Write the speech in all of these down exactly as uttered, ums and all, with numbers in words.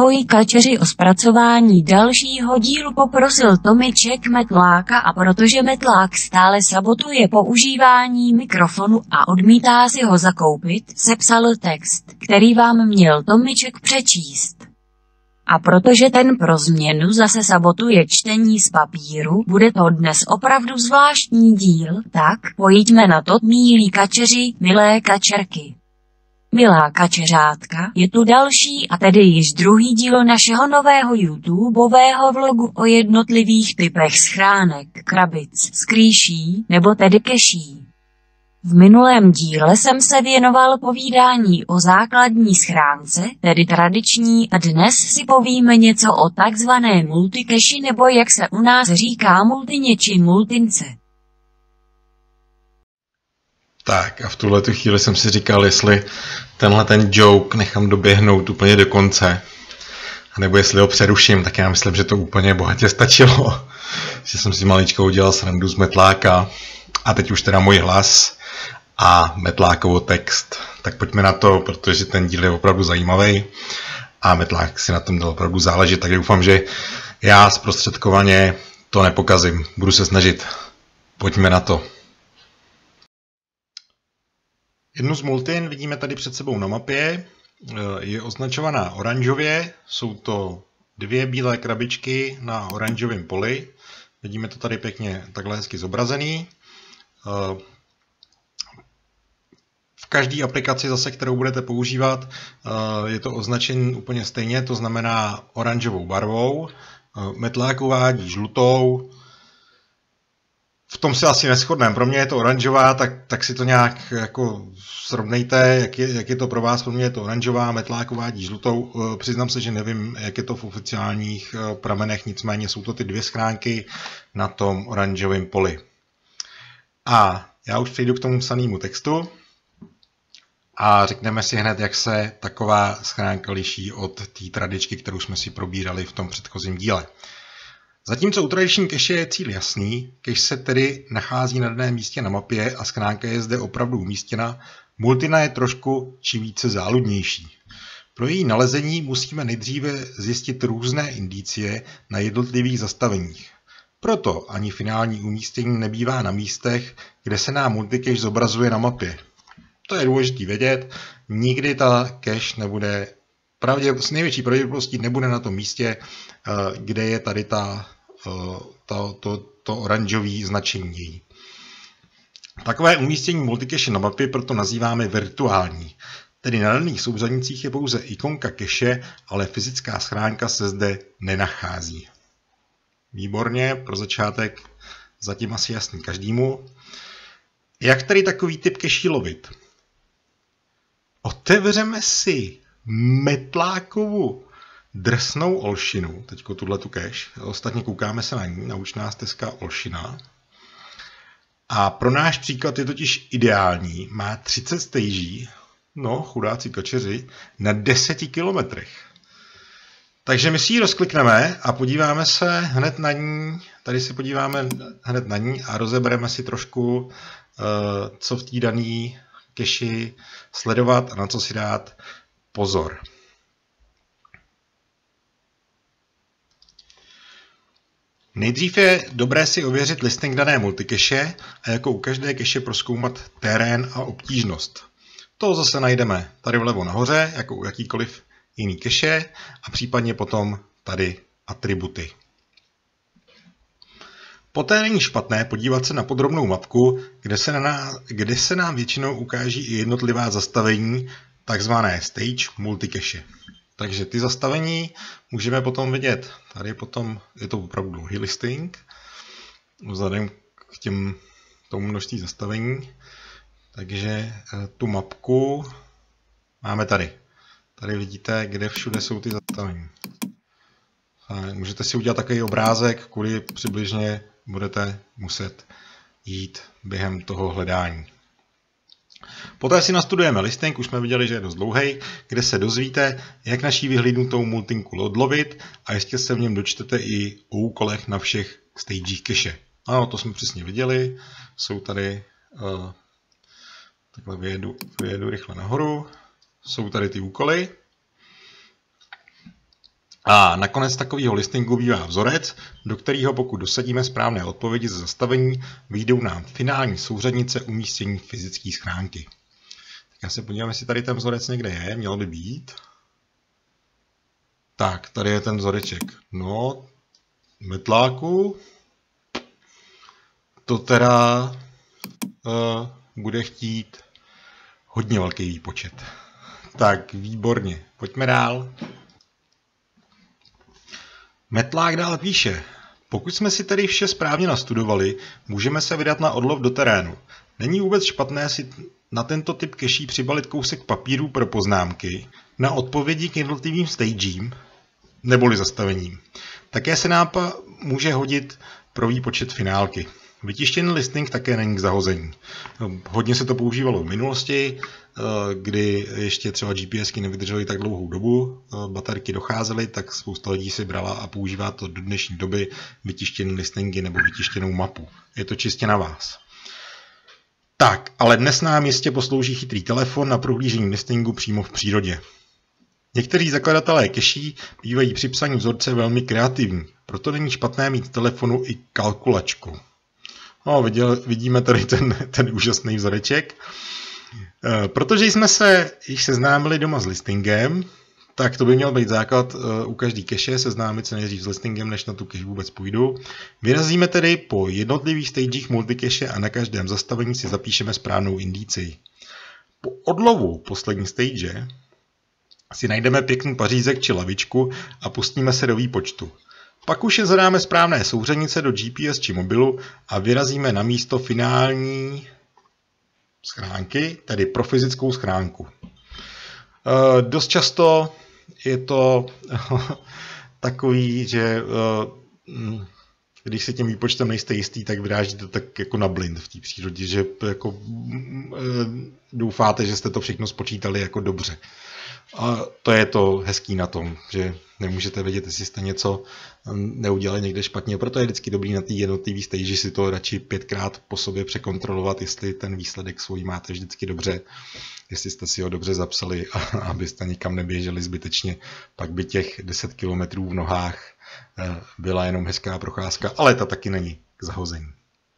Ahoj kačeři, o zpracování dalšího dílu poprosil Tomíček Metláka a protože Metlák stále sabotuje používání mikrofonu a odmítá si ho zakoupit, sepsal text, který vám měl Tomíček přečíst. A protože ten pro změnu zase sabotuje čtení z papíru, bude to dnes opravdu zvláštní díl, tak pojďme na to, milí kačeři, milé kačerky. Milá kačeřátka, je tu další a tedy již druhý díl našeho nového YouTubeového vlogu o jednotlivých typech schránek, krabic, skrýší, nebo tedy keší. V minulém díle jsem se věnoval povídání o základní schránce, tedy tradiční, a dnes si povíme něco o takzvané multikeši nebo jak se u nás říká multině či multince. Tak a v tuhletu chvíli jsem si říkal, jestli tenhle ten joke nechám doběhnout úplně do konce, nebo jestli ho přeruším, tak já myslím, že to úplně bohatě stačilo. Že jsem si maličko udělal srandu z Metláka a teď už teda můj hlas a Metlákovo text. Tak pojďme na to, protože ten díl je opravdu zajímavý a Metlák si na tom dal opravdu záležet, tak doufám, že já zprostředkovaně to nepokazím. Budu se snažit. Pojďme na to. Jednu z multin vidíme tady před sebou na mapě, je označovaná oranžově, jsou to dvě bílé krabičky na oranžovém poli, vidíme to tady pěkně takhle hezky zobrazený. V každé aplikaci zase, kterou budete používat, je to označené úplně stejně, to znamená oranžovou barvou, Metlák uvádí žlutou. V tom se asi neshodneme. Pro mě je to oranžová, tak, tak si to nějak jako srovnejte, jak je, jak je to pro vás. Pro mě je to oranžová, Metlák uvádí žlutou. Přiznám se, že nevím, jak je to v oficiálních pramenech, nicméně jsou to ty dvě schránky na tom oranžovém poli. A já už přejdu k tomu psanému textu a řekneme si hned, jak se taková schránka liší od té tradičky, kterou jsme si probírali v tom předchozím díle. Zatímco u tradiční keše je cíl jasný, keš se tedy nachází na daném místě na mapě a schránka je zde opravdu umístěna, multina je trošku či více záludnější. Pro její nalezení musíme nejdříve zjistit různé indicie na jednotlivých zastaveních. Proto ani finální umístění nebývá na místech, kde se nám multikeš zobrazuje na mapě. To je důležité vědět, nikdy ta cache nebude, pravdě, s největší pravděpodobností nebude na tom místě, kde je tady ta To, to, to oranžové značení její. Takové umístění multikeše na mapě proto nazýváme virtuální. Tedy na daných soubřadnicích je pouze ikonka keše, ale fyzická schránka se zde nenachází. Výborně, pro začátek zatím asi jasný každému. Jak tedy takový typ keší lovit? Otevřeme si Metlákovu drsnou olšinu, teďko tuhletu cache, ostatně koukáme se na ní, nauč nás teska olšina. A pro náš příklad je totiž ideální, má třicet stagí, no chudáci kačeři, na deseti kilometrech. Takže my si ji rozklikneme a podíváme se hned na ní, tady se podíváme hned na ní a rozebereme si trošku, co v té dané cache sledovat a na co si dát pozor. Nejdřív je dobré si ověřit listing dané multikeše a jako u každé keše prozkoumat terén a obtížnost. To zase najdeme tady vlevo nahoře, jako u jakýkoliv jiný keše a případně potom tady atributy. Poté není špatné podívat se na podrobnou mapku, kde se, na nás, kde se nám většinou ukáží i jednotlivá zastavení, takzvané stage multikeše. Takže ty zastavení můžeme potom vidět. Tady potom je to opravdu dlouhý listing, vzhledem k těm, tomu množství zastavení. Takže tu mapku máme tady. Tady vidíte, kde všude jsou ty zastavení. Můžete si udělat takový obrázek, kudy přibližně budete muset jít během toho hledání. Poté si nastudujeme listing, už jsme viděli, že je dost dlouhý, kde se dozvíte, jak naší vyhlídnutou multinku odlovit a ještě se v něm dočtete i o úkolech na všech stagech cache. Ano, to jsme přesně viděli, jsou tady, uh, takhle vyjedu, vyjedu rychle nahoru, jsou tady ty úkoly. A nakonec takového listingu bývá vzorec, do kterého pokud dosadíme správné odpovědi ze zastavení, vyjdou nám finální souřadnice umístění fyzické schránky. Tak já se podívám, jestli tady ten vzorec někde je, měl by být. Tak, tady je ten vzoreček. No, metláku. To teda uh, bude chtít hodně velký výpočet. Tak, výborně. Pojďme dál. Metlák dál píše. Pokud jsme si tedy vše správně nastudovali, můžeme se vydat na odlov do terénu. Není vůbec špatné si na tento typ keší přibalit kousek papíru pro poznámky na odpovědi k jednotlivým stagím neboli zastavením. Také se nám může hodit pro výpočet finálky. Vytištěný listing také není k zahození. Hodně se to používalo v minulosti, kdy ještě třeba GPSky nevydržely tak dlouhou dobu, baterky docházely, tak spousta lidí si brala a používá to do dnešní doby vytištěný listingy nebo vytištěnou mapu. Je to čistě na vás. Tak, ale dnes nám jistě poslouží chytrý telefon na prohlížení listingu přímo v přírodě. Někteří zakladatelé keší bývají při psaní vzorce velmi kreativní, proto není špatné mít v telefonu i kalkulačku. No, viděl, vidíme tady ten, ten úžasný vzoreček. E, protože jsme se již seznámili doma s listingem, tak to by měl být základ e, u každý keše, seznámit se nejdřív s listingem, než na tu cache vůbec půjdu. Vyrazíme tedy po jednotlivých stagech multicache a na každém zastavení si zapíšeme správnou indicii. Po odlovu poslední stage si najdeme pěkný pařízek či lavičku a pustíme se do výpočtu. Pak už je zadáme správné souřadnice do G P S či mobilu a vyrazíme na místo finální schránky, tedy pro fyzickou schránku. E, dost často je to takový, že e, když se tím výpočtem nejste jistý, tak vyrážíte tak jako na blind v té přírodě, že jako, e, doufáte, že jste to všechno spočítali jako dobře. A to je to hezký na tom, že nemůžete vědět, jestli jste něco neudělali někde špatně, proto je vždycky dobrý na té jednotlivé stage si to radši pětkrát po sobě překontrolovat, jestli ten výsledek svůj máte vždycky dobře, jestli jste si ho dobře zapsali, a abyste nikam neběželi zbytečně, pak by těch deset kilometrů v nohách byla jenom hezká procházka, ale ta taky není k zahození.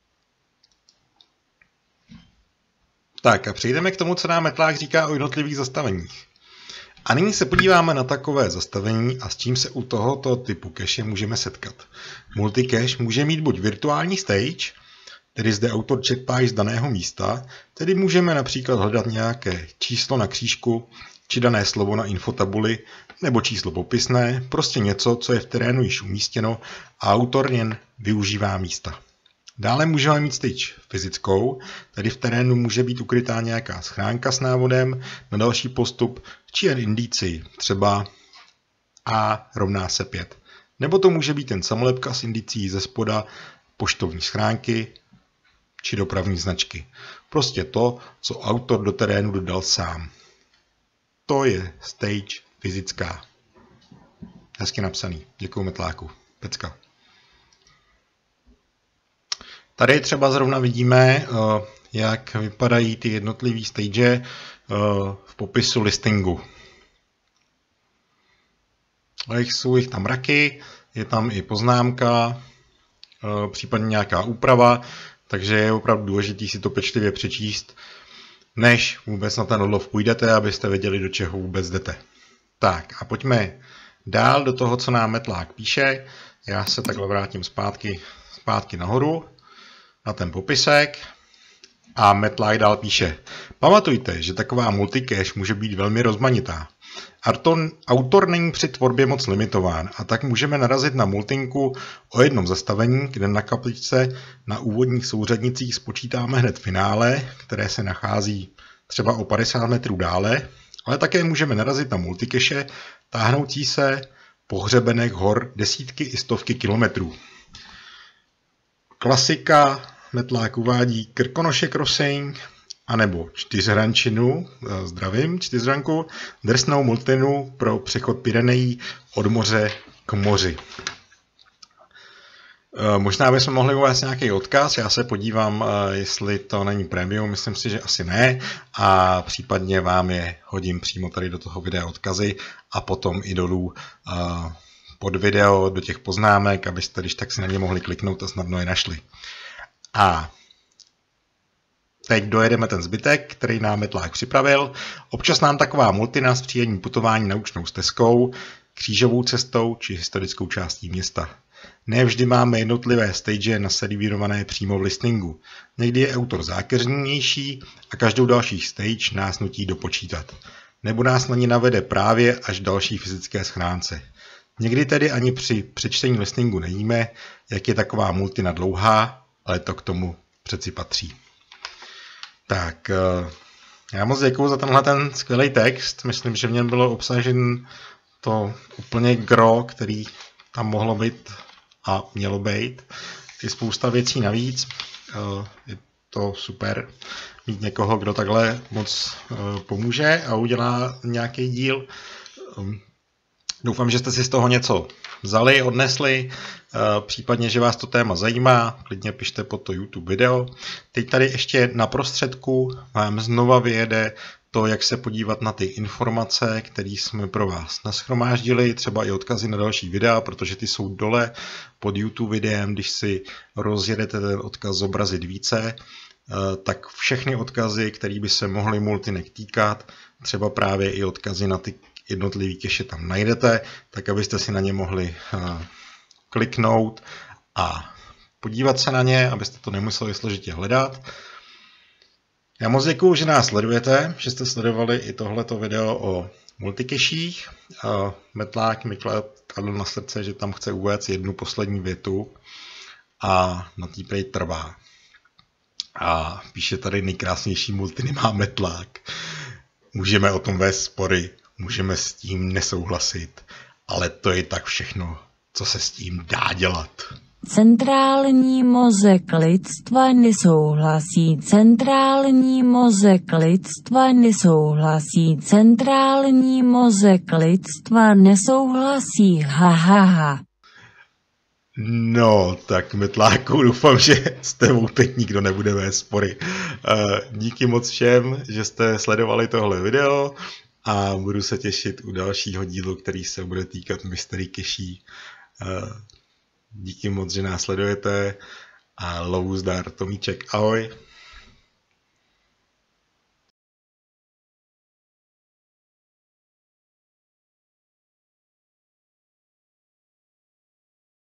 Tak a přejdeme k tomu, co nám metlák říká o jednotlivých zastaveních. A nyní se podíváme na takové zastavení a s čím se u tohoto typu cache můžeme setkat. Multicache může mít buď virtuální stage, tedy zde autor čerpá z daného místa, tedy můžeme například hledat nějaké číslo na křížku, či dané slovo na infotabuli, nebo číslo popisné, prostě něco, co je v terénu již umístěno a autor jen využívá místa. Dále můžeme mít stage fyzickou, tedy v terénu může být ukrytá nějaká schránka s návodem na další postup, či jen indicii, třeba A rovná se pět. Nebo to může být jen samolepka s indicií ze spoda poštovní schránky či dopravní značky. Prostě to, co autor do terénu dodal sám. To je stage fyzická. Hezky napsaný. Děkuju metláku. Pecka. Tady třeba zrovna vidíme, jak vypadají ty jednotlivé stage v popisu listingu. Jsou jich tam mraky, je tam i poznámka, případně nějaká úprava, takže je opravdu důležité si to pečlivě přečíst, než vůbec na ten odlov půjdete, abyste věděli, do čeho vůbec jdete. Tak a pojďme dál do toho, co nám metlák píše. Já se takhle vrátím zpátky, zpátky nahoru na ten popisek a metlák dál píše. Pamatujte, že taková multicache může být velmi rozmanitá. Autor, autor není při tvorbě moc limitován a tak můžeme narazit na multinku o jednom zastavení, kde na kapličce na úvodních souřadnicích spočítáme hned finále, které se nachází třeba o padesát metrů dále, ale také můžeme narazit na multicache táhnoucí se po hřebenech hor desítky i stovky kilometrů. Klasika metlák uvádí Krkonoše Crossing, anebo čtyřhrančinu, zdravím, čtyřhranku, drsnou multinu pro přechod Pyrenejí od moře k moři. Možná bychom mohli uvést nějaký odkaz, já se podívám, jestli to není premium, myslím si, že asi ne, a případně vám je hodím přímo tady do toho videa odkazy a potom i dolů pod video do těch poznámek, abyste když tak si na ně mohli kliknout a snadno je našli. A teď dojedeme ten zbytek, který nám Metlák připravil. Občas nám taková multi nás příjemní putování naučnou stezkou, křížovou cestou či historickou částí města. Ne vždy máme jednotlivé stage naservírované přímo v listingu. Někdy je autor zákeřnější a každou další stage nás nutí dopočítat. Nebo nás na ní navede právě až další fyzické schránce. Někdy tedy ani při přečtení listingu nevíme, jak je taková multina dlouhá, ale to k tomu přeci patří. Tak, já moc děkuju za tenhle ten skvělý text. Myslím, že v něm bylo obsažen to úplně gro, který tam mohlo být a mělo být. Je spousta věcí navíc. Je to super mít někoho, kdo takhle moc pomůže a udělá nějaký díl. Doufám, že jste si z toho něco vzali, odnesli, případně, že vás to téma zajímá, klidně pište pod to YouTube video. Teď tady ještě na prostředku vám znova vyjede to, jak se podívat na ty informace, které jsme pro vás nashromáždili, třeba i odkazy na další videa, protože ty jsou dole pod YouTube videem, když si rozjedete ten odkaz zobrazit více, tak všechny odkazy, které by se mohly multinek týkat, třeba právě i odkazy na ty jednotlivý cache tam najdete, tak abyste si na ně mohli uh, kliknout a podívat se na ně, abyste to nemuseli složitě hledat. Já moc děkuju, že nás sledujete, že jste sledovali i tohleto video o multicachích. Uh, Metlák mi kladl na srdce, že tam chce uvést jednu poslední větu a na té prej trvá. A píše tady: nejkrásnější multiny má Metlák. Můžeme o tom vést spory, můžeme s tím nesouhlasit, ale to je tak všechno, co se s tím dá dělat. Centrální mozek lidstva nesouhlasí, centrální mozek lidstva nesouhlasí, centrální mozek lidstva nesouhlasí, ha, ha, ha. No, tak Metláku, doufám, že s tebou teď nikdo nebude vést spory. Díky moc všem, že jste sledovali tohle video a budu se těšit u dalšího dílu, který se bude týkat Mystery Cache. Díky moc, že nás sledujete a lov zdar, Tomíček, ahoj.